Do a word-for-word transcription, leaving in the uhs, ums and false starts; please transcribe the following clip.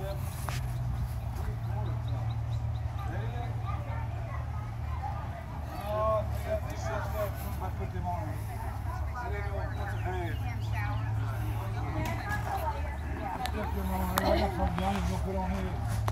Put them on. I didn't know what's a hand. Put them on. I got some young to put on here.